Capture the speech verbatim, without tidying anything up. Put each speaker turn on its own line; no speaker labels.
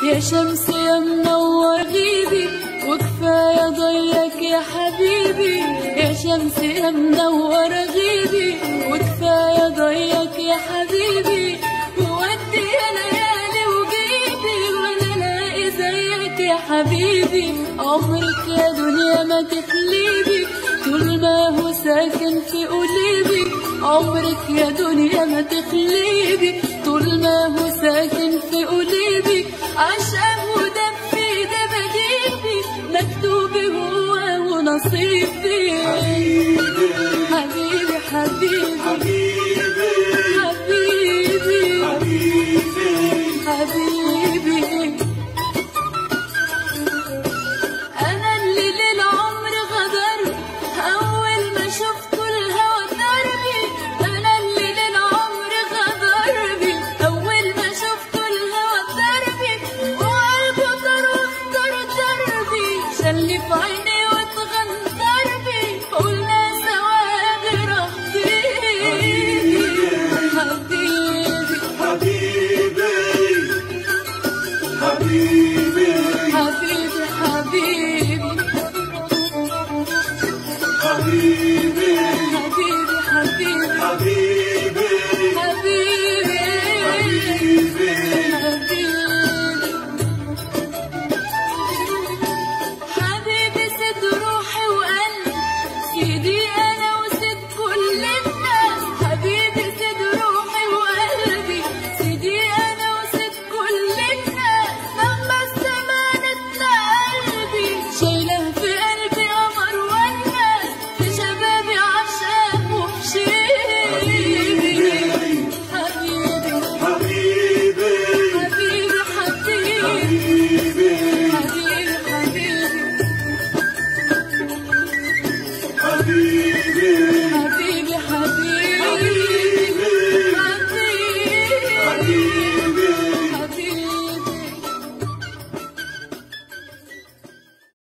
يا شمس يا منور غيبي وكفاية ضيك يا حبيبي. يا شمس يا منور غيبي وكفاية ضيك يا حبيبي. وودي يا ليالي وجيبي ولا لاقي زيك يا حبيبي. عمرك يا دنيا ما تخليبي طول ما هو ساكن في قلبي. عمرك يا دنيا ما تخليبي طول ما هو ساكن في قلبي. عشقه ودم في دم جيبي مكتوبي هو ونصيبي. حبيبي حبيبي حبيبي حبيبي حبيبي حبيبي. أنا اللي للعمر غدر أول ما شفت الهوى دربي. أنا اللي للعمر غدر بي أول ما شفت الهوى دربي. وقلبه طرف طر دربي شلي في عيني واتغنطر بي. قلنا سوا غير حبيبي حبيبي حبيبي حبيبي.